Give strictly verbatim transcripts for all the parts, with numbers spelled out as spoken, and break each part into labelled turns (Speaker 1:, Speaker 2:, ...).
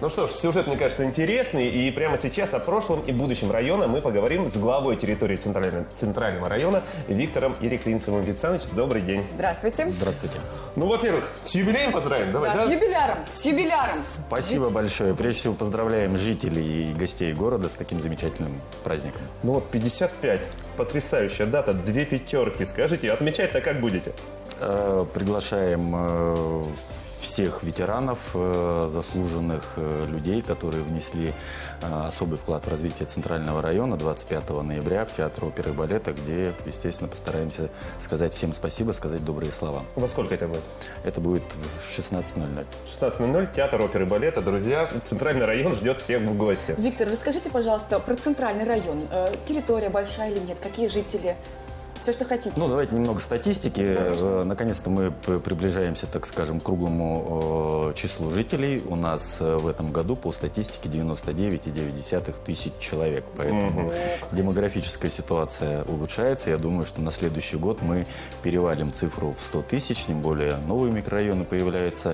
Speaker 1: Ну что ж, сюжет, мне кажется, интересный. И прямо сейчас о прошлом и будущем района мы поговорим с главой территории Центрального, Центрального района Виктором Иреклинцевым. Виктор Александрович, добрый день.
Speaker 2: Здравствуйте.
Speaker 3: Здравствуйте.
Speaker 1: Ну, во-первых, с юбилеем поздравим. Давай,
Speaker 2: да,
Speaker 1: да?
Speaker 2: с юбиляром. С юбиляром.
Speaker 3: Спасибо
Speaker 2: Ведь...
Speaker 3: большое. Прежде всего, поздравляем жителей и гостей города с таким замечательным праздником.
Speaker 1: Ну вот, пятьдесят пять. Потрясающая дата, две пятерки. Скажите, отмечать-то как будете?
Speaker 3: Э, приглашаем э, всех ветеранов, э, заслуженных э, людей, которые внесли э, особый вклад в развитие Центрального района двадцать пятого ноября в Театр оперы и балета, где, естественно, постараемся сказать всем спасибо, сказать добрые слова.
Speaker 1: Во сколько это будет?
Speaker 3: Это будет в шестнадцать ноль ноль.
Speaker 1: шестнадцать ноль ноль, Театр оперы и балета. Друзья, Центральный район ждет всех в гости.
Speaker 2: Виктор, расскажите, пожалуйста, про Центральный район. Э, территория большая или нет? Какие жители? Все, что хотите.
Speaker 3: Ну, давайте немного статистики.
Speaker 2: Конечно.
Speaker 3: Наконец-то мы приближаемся, так скажем, к круглому числу жителей. У нас в этом году по статистике девяносто девять и девять десятых тысяч человек. Поэтому
Speaker 2: угу.
Speaker 3: демографическая ситуация улучшается. Я думаю, что на следующий год мы перевалим цифру в сто тысяч. Тем более новые микрорайоны появляются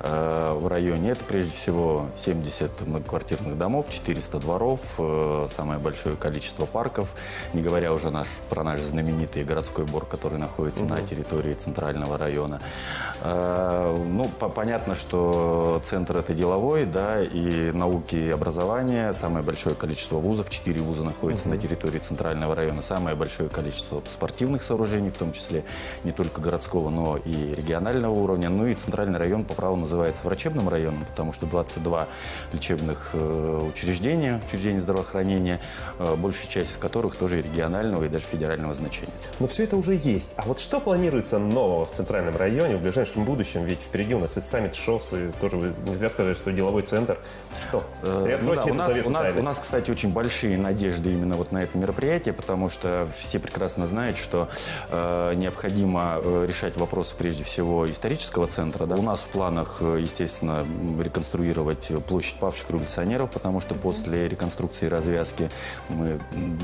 Speaker 3: в районе. Это прежде всего семьдесят многоквартирных домов, четыреста дворов, самое большое количество парков. Не говоря уже наш, про наш знаменитый городской двор, который находится угу. на территории Центрального района. Э, ну, по понятно, что центр это деловой, да, и науки и образования. Самое большое количество вузов, четыре вуза находятся угу. на территории Центрального района. Самое большое количество спортивных сооружений, в том числе не только городского, но и регионального уровня. Ну и Центральный район по праву называется врачебным районом, потому что двадцать два лечебных э, учреждения, учреждения здравоохранения, э, большая часть из которых тоже регионального и даже федерального значения.
Speaker 1: Но все это уже есть. А вот что планируется нового в Центральном районе в ближайшем будущем? Ведь впереди у нас и саммит ШОС, и тоже нельзя сказать, что деловой центр. Что?
Speaker 3: Э, ну да, у, нас, у, нас, у нас, кстати, очень большие надежды именно вот на это мероприятие, потому что все прекрасно знают, что э, необходимо решать вопросы прежде всего исторического центра. Да? У нас в планах, естественно, реконструировать площадь павших революционеров, потому что после реконструкции и развязки мы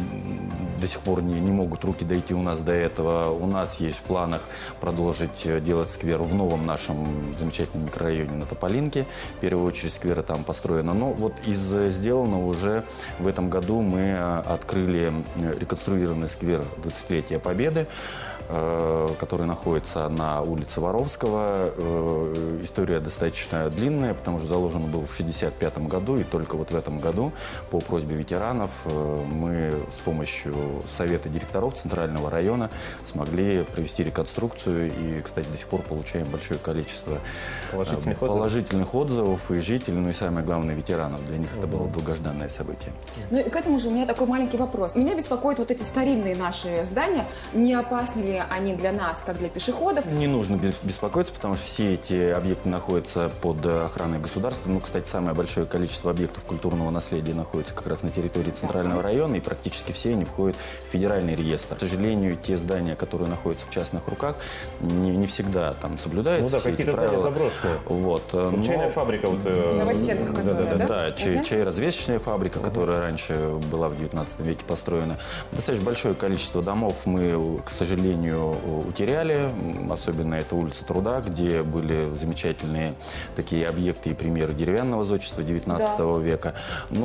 Speaker 3: до сих пор не, не могут руки дойти у нас до этого. У нас есть в планах продолжить делать сквер в новом нашем замечательном микрорайоне на Тополинке. В первую очередь сквера там построено. Но вот из сделанного уже в этом году мы открыли реконструированный сквер двадцатилетия Победы, который находится на улице Воровского. История достаточно длинная, потому что заложен был в шестьдесят пятом году, и только вот в этом году по просьбе ветеранов мы с помощью Совета директоров Центрального района смогли провести реконструкцию и, кстати, до сих пор получаем большое количество
Speaker 1: положительных,
Speaker 3: положительных отзывов и жителей, ну и самое главное, ветеранов. Для них это было долгожданное событие.
Speaker 2: Ну и к этому же у меня такой маленький вопрос. Меня беспокоят вот эти старинные наши здания. Не опасны ли они для нас, как для пешеходов?
Speaker 3: Не нужно беспокоиться, потому что все эти объекты находятся под охраной государства. Ну, кстати, самое большое количество объектов культурного наследия находится как раз на территории Центрального района, и практически все они входят в федеральный реестр. К сожалению, те здания, которые находятся в частных руках, не, не всегда там соблюдаются.
Speaker 1: Ну да, какие-то здания заброшенные.
Speaker 3: Вот.
Speaker 1: Но... Чайная фабрика. Вот,
Speaker 2: Новосенко, которая,
Speaker 3: да? Да,
Speaker 2: да,
Speaker 3: да чай,
Speaker 2: угу.
Speaker 3: чайразвесочная фабрика, угу. которая раньше была в девятнадцатом веке построена. Достаточно большое количество домов мы, к сожалению, утеряли. Особенно это улица Труда, где были замечательные такие объекты и примеры деревянного зодчества девятнадцатого да. века.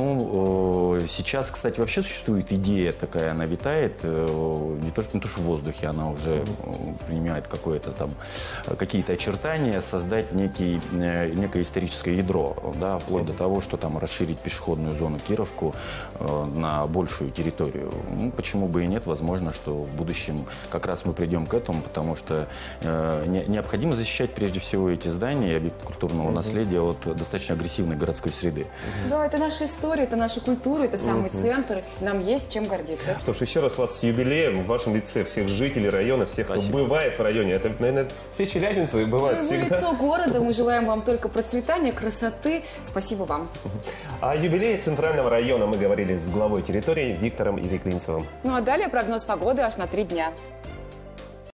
Speaker 3: Ну, сейчас, кстати, вообще существует идея такая, она витает, не то, что, не то, что в воздухе, она уже mm-hmm. принимает какое-то там, какие-то очертания, создать некий, некое историческое ядро, да, вплоть mm-hmm. до того, что там расширить пешеходную зону Кировку э, на большую территорию. Ну, почему бы и нет, возможно, что в будущем как раз мы придем к этому, потому что э, не, необходимо защищать прежде всего эти здания и объекты культурного mm-hmm. наследия от достаточно агрессивной городской среды.
Speaker 2: Mm-hmm. Да, это наша история, это наша культура, это самый mm-hmm. центр, нам есть чем гордиться.
Speaker 1: Что ж, еще раз вас с юбилеем в вашем лице, всех жителей района, всех, Спасибо. Кто бывает в районе. Это, наверное, все челябинцы бывают
Speaker 2: Вы
Speaker 1: всегда.
Speaker 2: лицо города, мы желаем вам только процветания, красоты. Спасибо вам.
Speaker 1: О юбилее Центрального района мы говорили с главой территории Виктором Иреклинцевым.
Speaker 2: Ну а далее прогноз погоды аж на три дня.